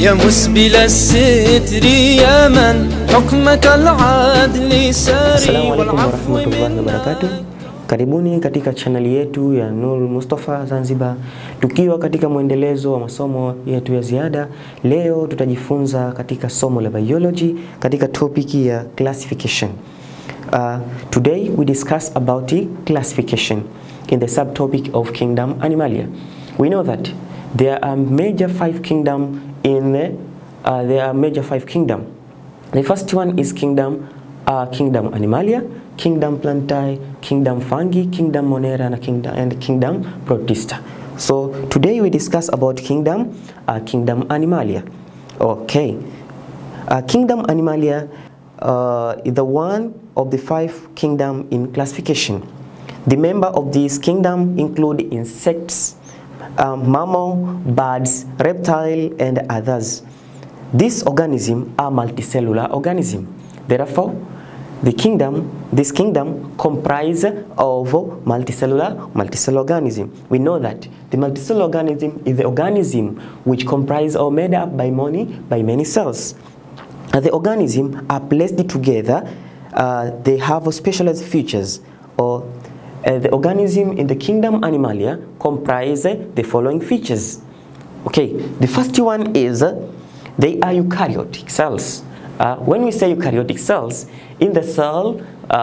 يا مسبل الستر يا من حكمك العدل ساري. Assalamu alaikum warahmatullahi wabarakatuh. Karibuni katika chaneli yetu ya Nur Mustafa Zanzibar, tukiwa katika mwendelezo wa masomo yetu ya ziada. Leo tutajifunza katika somo la biology katika topic ya classification. Today we discuss about the classification in the subtopic of kingdom Animalia. We know that there are major five kingdom in The first one is kingdom Animalia, kingdom Plantae, kingdom Fungi, kingdom Monera, and kingdom Protista. So today we discuss about kingdom Animalia. Okay, kingdom Animalia is the one of the five kingdom in classification. The member of this kingdom include insects, mammal, birds, reptile, and others. These organisms are multicellular organisms. Therefore, this kingdom comprises of multicellular organism. We know that the multicellular organism is the organism which comprise or made up by many cells. The organisms are placed together. They have specialized features. The organism in the kingdom Animalia comprise the following features. Okay, the first one is they are eukaryotic cells. When we say eukaryotic cells, in the cell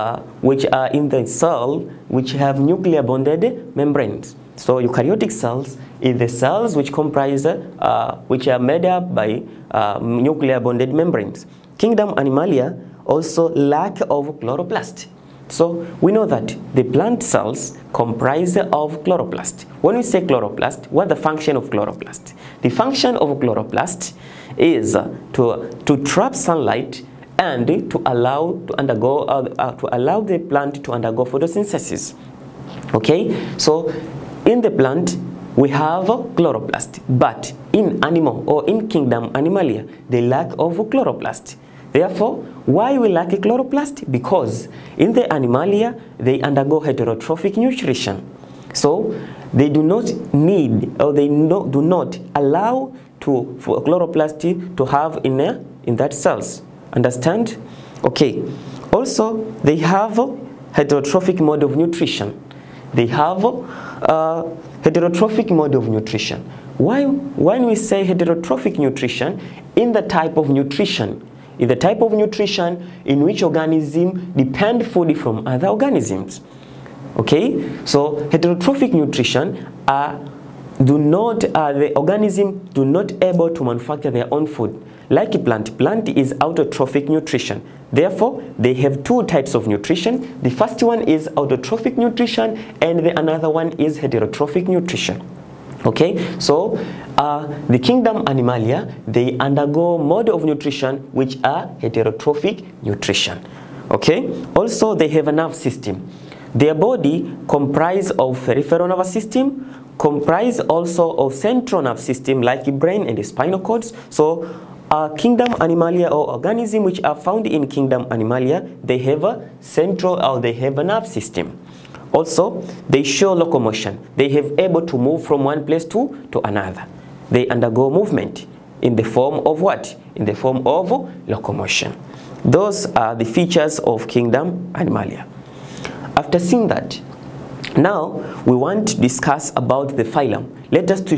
which have nuclear bonded membranes. So eukaryotic cells is the cells which comprise which are made up by nuclear bonded membranes. Kingdom Animalia also lack of chloroplast. So we know that the plant cells comprise of chloroplast. When we say chloroplast, what the function of chloroplast? The function of chloroplast is to trap sunlight and to allow the plant to undergo photosynthesis. Okay, so in the plant we have chloroplast, but in animal or in kingdom Animalia they lack of chloroplast. Therefore, why we lack a chloroplast? Because in the Animalia they undergo heterotrophic nutrition. So they do not need, or they do not allow for chloroplast to have in that cells. Understand? Okay. Also, they have heterotrophic mode of nutrition. They have heterotrophic mode of nutrition. Why? When we say heterotrophic nutrition, in the type of nutrition, in in which organism depend food from other organisms. Okay, so heterotrophic nutrition the organism do not able to manufacture their own food. Like a plant is autotrophic nutrition. Therefore, they have two types of nutrition. The first one is autotrophic nutrition, and the another one is heterotrophic nutrition. Okay, so the kingdom Animalia, they undergo mode of nutrition which are heterotrophic nutrition. Okay, also they have a nerve system. Their body comprise of peripheral nervous system, comprise also of central nerve system like the brain and the spinal cords. So kingdom Animalia, or organisms which are found in kingdom Animalia, they have a central, or they have a nerve system. Also, they show locomotion. They have able to move from one place to another. They undergo movement in the form of what? In the form of locomotion. Those are the features of kingdom Animalia. After seeing that, now we want to discuss about the phylum. Let us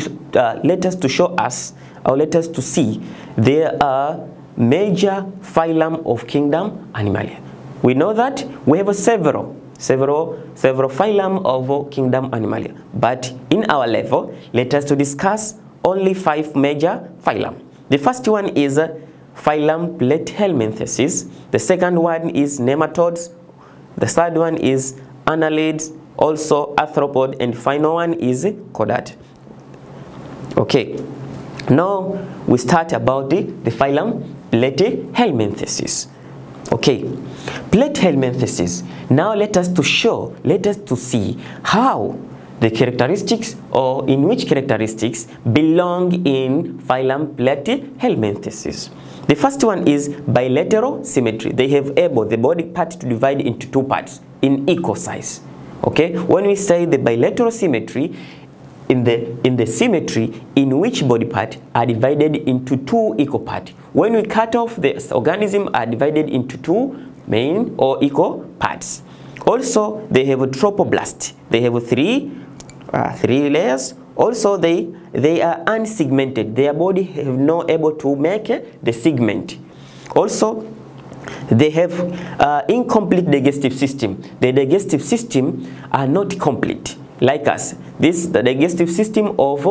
to see there are major phylum of kingdom Animalia. We know that we have several phylum of kingdom Animalia, but in our level, let us to discuss only 5 major phylum. The first one is phylum Platyhelminthes. The second one is nematodes. The third one is annelids, also arthropod, and final one is chordate. Okay, now we start about the phylum Platyhelminthes. Okay, Platyhelminthes. Now let us to see how the characteristics, or in which characteristics belong in phylum Platyhelminthes. The first one is bilateral symmetry. They have the body part to divide into 2 parts in equal size. Okay, when we say the bilateral symmetry, in the symmetry in which body part are divided into two equal parts. When we cut off, the organism are divided into two main or equal parts. Also, they have a trophoblast. They have three layers. Also, they are unsegmented. Their body have not able to make the segment. Also, they have incomplete digestive system. The digestive system are not complete like us. The digestive system of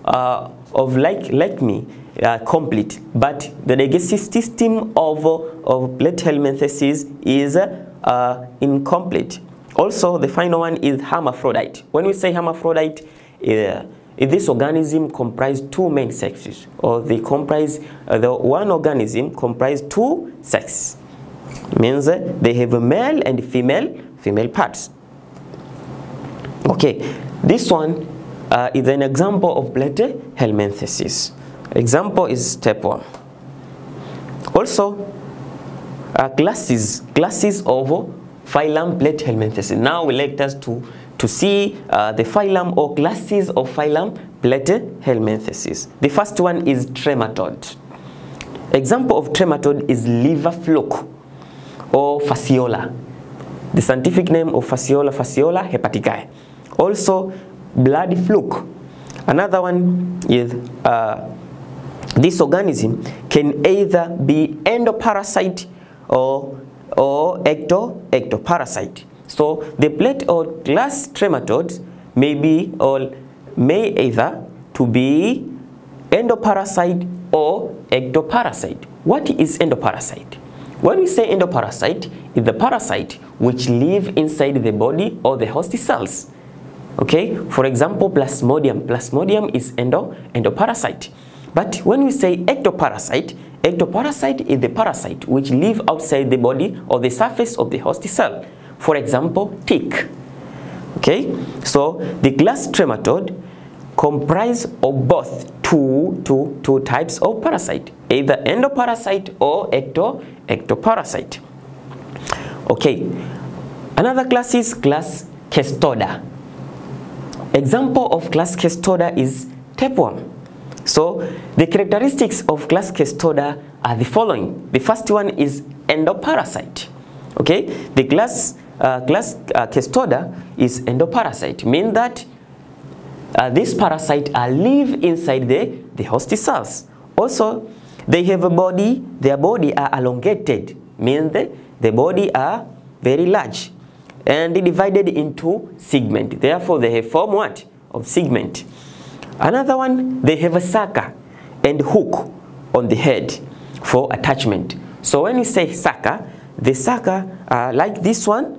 like me complete, but the digestive system of Platyhelminthes is incomplete. Also, the final one is hermaphrodite. When we say hermaphrodite, this organism comprises two main sexes, or they comprise the one organism comprise two sexes. Means they have a male and female parts. Okay, this one is an example of Platyhelminthes. Example is tapeworm. Also, classes of phylum Platyhelminthes. Now we like us to see the phylum or classes of phylum Platyhelminthes. The first one is trematode. Example of trematode is liver fluke or Fasciola. The scientific name of Fasciola hepatica. Also, blood fluke. Another one is this organism can either be endoparasite or ectoparasite. So the plate or class trematodes may either to be endoparasite or ectoparasite. What is endoparasite? When we say endoparasite, it's the parasite which live inside the body or the host cells. Okay, for example, Plasmodium. Plasmodium is endoparasite. But when we say ectoparasite, ectoparasite is the parasite which live outside the body or the surface of the host cell. For example, tick. Okay, so the class trematode comprise of both two types of parasite, either endoparasite or ectoparasite. Okay, another class is class Cestoda. Example of class Cestoda is tapeworm. So the characteristics of class Cestoda are the following. The first one is endoparasite. Okay, the class Cestoda is endoparasite, mean that these parasites live inside the host cells. Also, they have a body. Their body are elongated, mean the body are very large and divided into segment. Therefore, they have form what? Of segment. Another one, they have a sucker and hook on the head for attachment. So when you say sucker, the sucker like this one,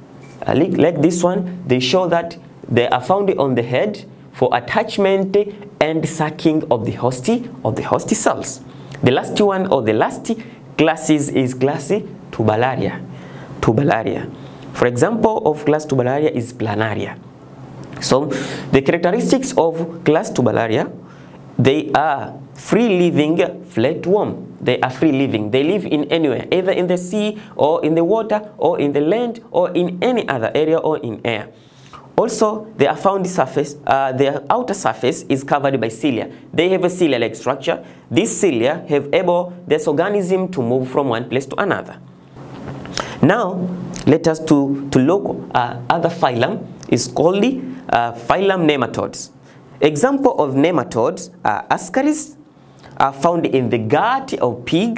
they show that they are found on the head for attachment and sucking of the host cells. The last one or the last classes is class Tubularia. For example, of class Tubularia is Planaria. So the characteristics of class Tubularia, they are free-living flatworm. They are free-living. They live in anywhere, either in the sea or in the water or in the land or in any other area or in air. Also, they are found surface. Their outer surface is covered by cilia. They have a cilia-like structure. These cilia have able this organism to move from one place to another. Now, let us to look other phylum is called the phylum nematodes. Example of nematodes are Ascaris, are found in the gut of pig.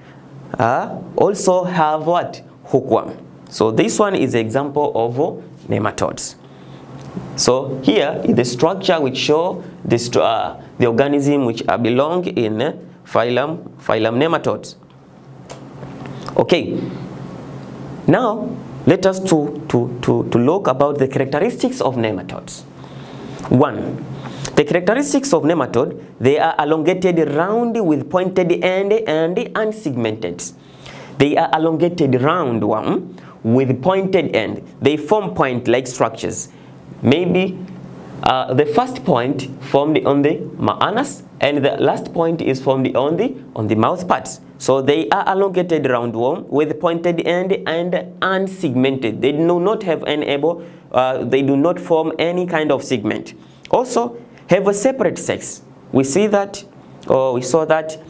Also have what? Hookworm. So this one is example of nematodes. So here is the structure which show this, the organism which belong in phylum nematodes. Okay. Now let us to look about the characteristics of nematodes. 1. The characteristics of nematode, they are elongated, round with pointed end and unsegmented. They are elongated, round one with pointed end. They form point-like structures. Maybe the first point formed on the anus and the last point is formed on the mouth parts. So they are elongated roundworm with pointed end and unsegmented. They do not have they do not form any kind of segment. also have a separate sex. We see that, or we saw that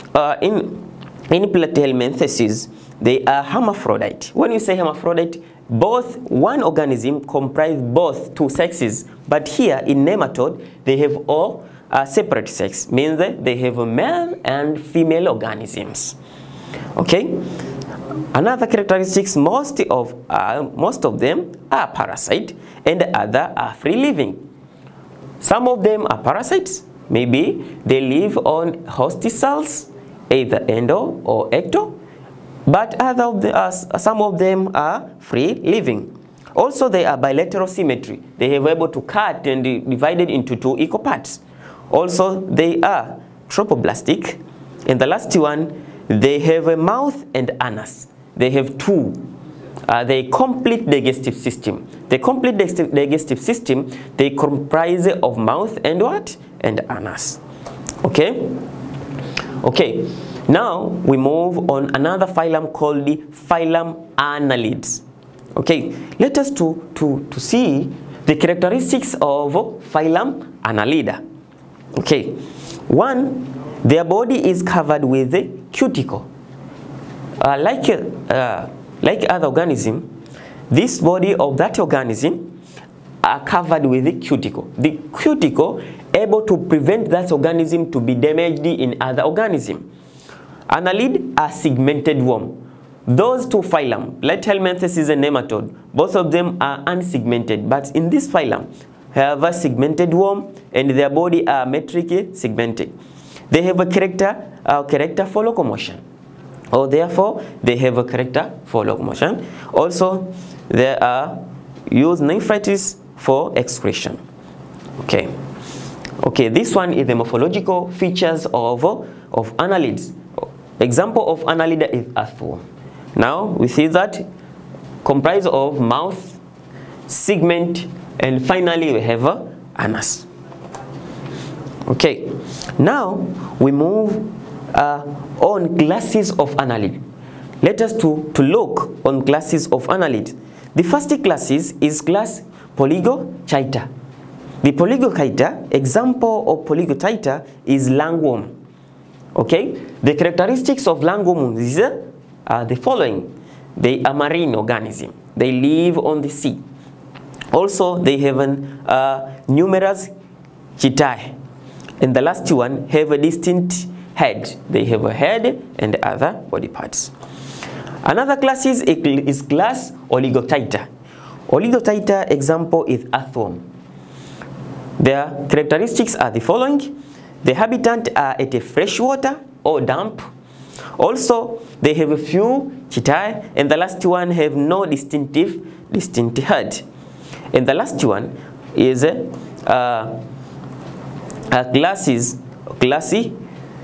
in platyhelminthes, they are hermaphrodite. When you say hermaphrodite, both one organism comprise both two sexes, but here in nematode they have all separate sex, means that they have a male and female organisms. Okay. Another characteristics, most of them are parasite and other are free living. Some of them are parasites, maybe they live on host cells, either endo or ecto, but some of them are free living. Also, they are bilateral symmetry. They have able to cut and divide it into two equal parts. Also, they are tropoblastic. And the last one, they have a mouth and anus. They have two. They complete digestive system. The complete digestive system, they comprise of mouth and what? And anus. Okay? Okay. Now we move on another phylum called the phylum Annelids. Okay. Let us to see the characteristics of phylum Annelida. Okay. One, their body is covered with a cuticle. Like other organism, this body of that organism are covered with a cuticle. The cuticle able to prevent that organism to be damaged in other organism. Annelid are segmented worm. Those two phylum, Platyhelminthes is a nematode. Both of them are unsegmented, but in this phylum have a segmented worm and their body are metric segmented. They have a character for locomotion. Or therefore, they have a character for locomotion. Also, they are use nephritis for excretion. Okay. Okay, this one is the morphological features of annelids. Example of annelida is earthworm. Now we see that comprised of mouth, segment, and finally we have anus. Okay, now we move on classes of annelid. Let us to look on classes of annelid. The first classes is class Polygochaeta. The Polygochaeta, example of Polygochaeta is langworm. Okay, the characteristics of langworm is the following. They are marine organism. They live on the sea. Also, they have numerous chetae. And the last one have a distinct head. They have a head and other body parts. Another class is class Oligochaeta. Oligochaeta example is earthworm. Their characteristics are the following. The habitat are at a freshwater or damp. Also, they have a few chetae, and the last one have no distinct head. And the last one is classy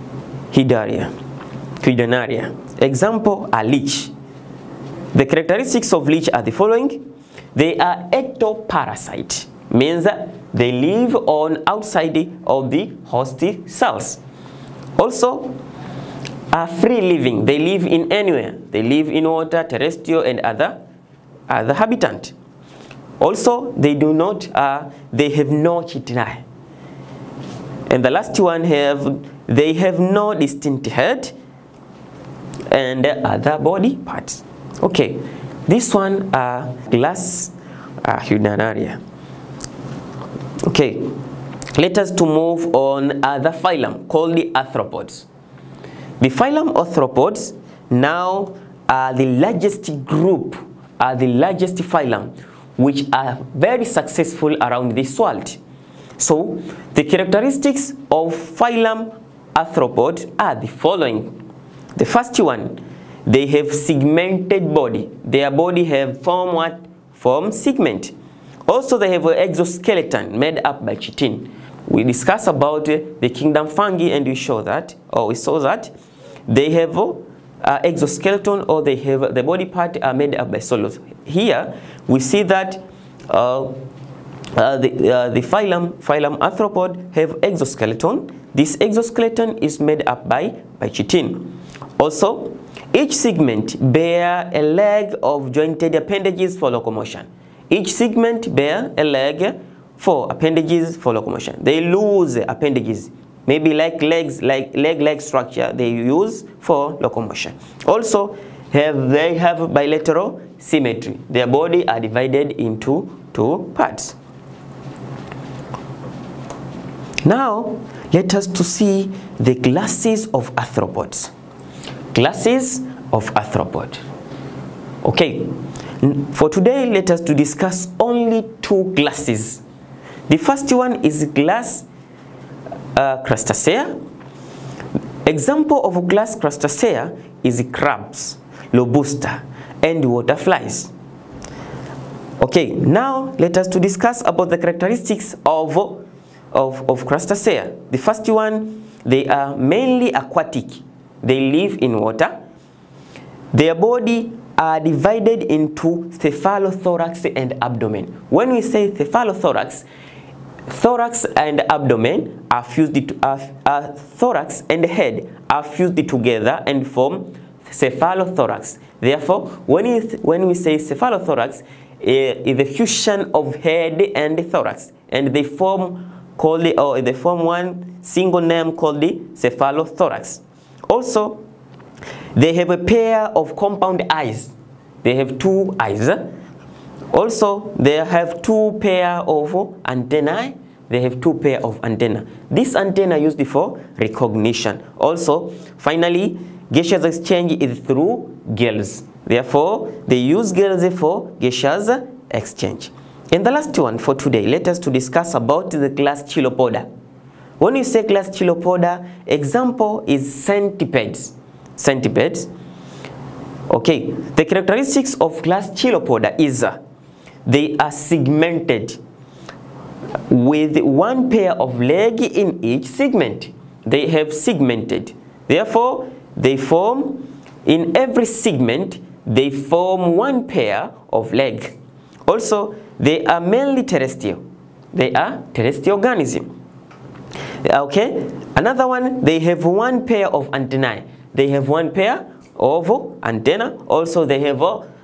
Hidonaria. Example, a leech. The characteristics of leech are the following. They are ectoparasite, means that they live on outside of the host cells. Also, are free living. They live in anywhere. They live in water, terrestrial, and other habitat. Also, they have no chetae. And the last one they have no distinct head and other body parts. Okay, this one are class Hidonaria. Okay, let us to move on other phylum called the arthropods. The phylum arthropods now are the largest group, are the largest phylum, which are very successful around this world. So, the characteristics of phylum arthropod are the following. The first one, they have segmented body. Their body have form segment. Also, they have an exoskeleton made up by chitin. We discussed about the kingdom fungi, and we saw that they have exoskeleton, or they have the body part are made up by cellulose. Here we see that the phylum arthropod have exoskeleton. This exoskeleton is made up by chitin. Also, each segment bear a leg of jointed appendages for locomotion. Each segment bear a leg for appendages for locomotion. They lose appendages, maybe like legs, like leg-like structure they use for locomotion. Also, they have bilateral symmetry. Their body are divided into two parts. Now, let us to see the classes of arthropods. Classes of arthropod. Okay, for today, let us to discuss only two classes. The first one is class Crustacea. Example of class Crustacea is crabs, lobusta, and waterflies. Okay, now let us to discuss about the characteristics of Crustacea. The first one, they are mainly aquatic. They live in water. Their body are divided into cephalothorax and abdomen. When we say cephalothorax, thorax and abdomen are fused thorax and head are fused together and form cephalothorax. Therefore, when we say cephalothorax, is the fusion of head and thorax, and they form one single name called the cephalothorax. Also, they have a pair of compound eyes. They have two eyes. Also, they have two pair of antennae. They have two pair of antenna. This antenna used for recognition. Also, finally, gaseous exchange is through gills. Therefore, they use gills for gaseous exchange. And the last one for today, let us to discuss about the class Chilopoda. When you say class Chilopoda, example is centipedes. Centipedes. Okay, the characteristics of class Chilopoda is they are segmented with one pair of leg in each segment. They have segmented. Therefore, they form, in every segment, they form one pair of leg. Also, they are mainly terrestrial. They are terrestrial organism. Okay, another one, they have one pair of antennae. They have one pair of antenna. Also, they have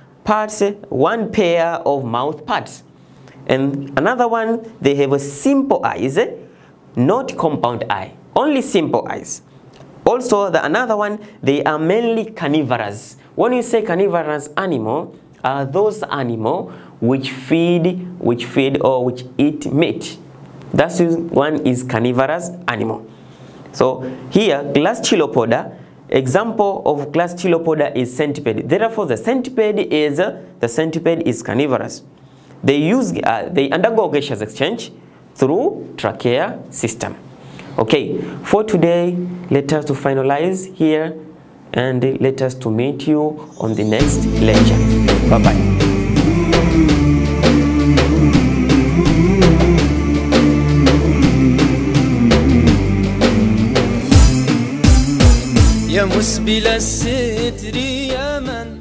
one pair of mouth parts. And another one, they have a simple eyes, not compound eye, only simple eyes. Also, another one, they are mainly carnivorous. When you say carnivorous animal, are those animals which feed or which eat meat. That's one is carnivorous animal. So here, class Chilopoda, example of class Chilopoda is centipede. Therefore, the centipede is carnivorous. They undergo gaseous exchange through trachea system. Okay, for today, let us to finalize here, and let us to meet you on the next lecture. Bye bye. يا مسبل الستر يا من